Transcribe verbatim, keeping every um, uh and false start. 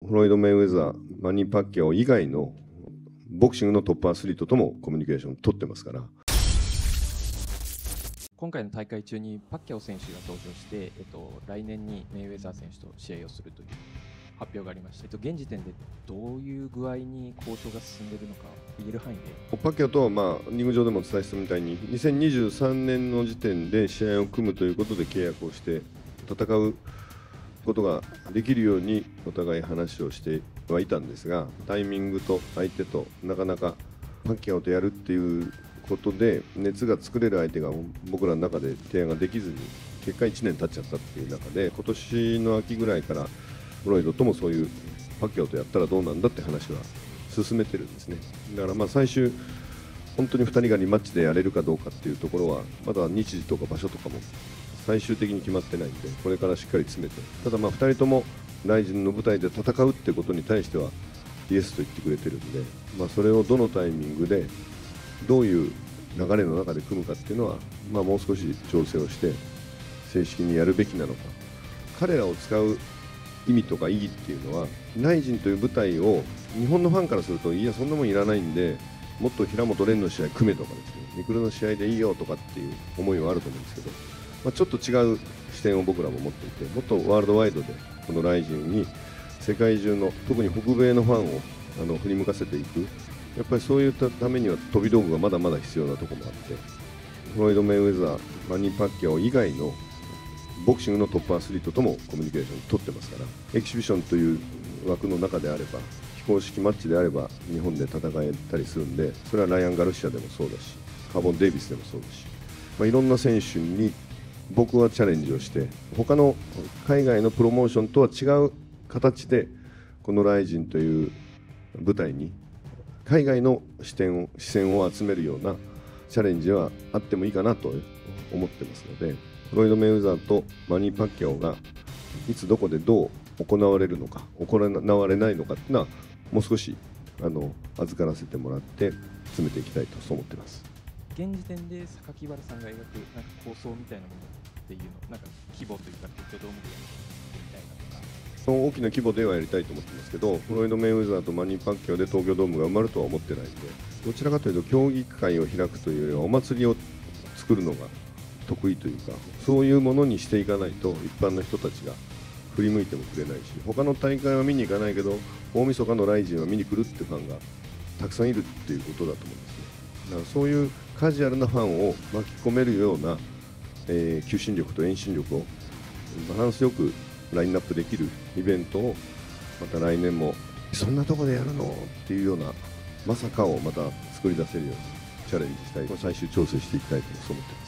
フロイド・メイウェザー、マニー・パッキャオ以外のボクシングのトップアスリートともコミュニケーションを取ってますから。 今回の大会中にパッキャオ選手が登場して、えっと、来年にメイウェザー選手と試合をするという発表がありました。えっと、現時点でどういう具合に交渉が進んでいるのか言える範囲で。 パッキャオとは、まあ、リング上でもお伝えしたみたいににせんにじゅうさんねんの時点で試合を組むということで契約をして戦うことができるようにお互い話をしてはいたんですが、タイミングと相手となかなかパッキャオとやるっていうことで熱が作れる相手が僕らの中で提案ができずに結果いちねん経っちゃったっていう中で、今年の秋ぐらいからフロイドともそういうパッキャオとやったらどうなんだって話は進めてるんですね。だからまあ最終本当にふたりがリマッチでやれるかどうかっていうところはまだ日時とか場所とかも最終的に決まってないんで、これからしっかり詰めて、ただまあふたりともライジンの舞台で戦うってことに対してはイエスと言ってくれてるんで、まあ、それをどのタイミングでどういう流れの中で組むかっていうのは、まあ、もう少し調整をして正式にやるべきなのか。彼らを使う意味とか意義っていうのは、ライジンという舞台を日本のファンからすると、いやそんなもんいらないんでもっと平本蓮の試合組めとかですね、ミクルの試合でいいよとかっていう思いはあると思うんですけど、まあ、ちょっと違う視点を僕らも持っていて、もっとワールドワイドでこのライジンに世界中の特に北米のファンをあの振り向かせていく、やっぱりそういったためには飛び道具がまだまだ必要なところもあって、フロイド・メイウェザー、マニー・パッキャオ以外のボクシングのトップアスリートともコミュニケーションを取ってますから、エキシビションという枠の中であれば、非公式マッチであれば日本で戦えたりするんで、それはライアン・ガルシアでもそうだし、カーボン・デイビスでもそうだし、まあ、いろんな選手に僕はチャレンジをして、他の海外のプロモーションとは違う形でこのライジンという舞台に海外の視点を視線を集めるようなチャレンジはあってもいいかなと思ってますので、フロイド・メイウェザーとマニー・パッキャオがいつどこでどう行われるのか行われないのかっていうのはもう少しあの預からせてもらって詰めていきたいとそう思ってます。 現時点で榊原さんが描くなんか構想みたいなものっていうの、なんか規模というか東京ドームでやってみたいなとか、 その大きな規模ではやりたいと思ってますけど、フロイド・メイウェザーとマニー・パッキャオで東京ドームが埋まるとは思ってないんで、どちらかというと競技会を開くというよりはお祭りを作るのが得意というか、そういうものにしていかないと一般の人たちが振り向いてもくれないし、他の大会は見に行かないけど大晦日のライジンは見に来るってファンがたくさんいるっていうことだと思うんですね。だからそういうカジュアルなファンを巻き込めるような、えー、求心力と遠心力をバランスよくラインナップできるイベントをまた来年もそんなとこでやるのっていうようなまさかをまた作り出せるようにチャレンジしたい、最終調整していきたいと思っています。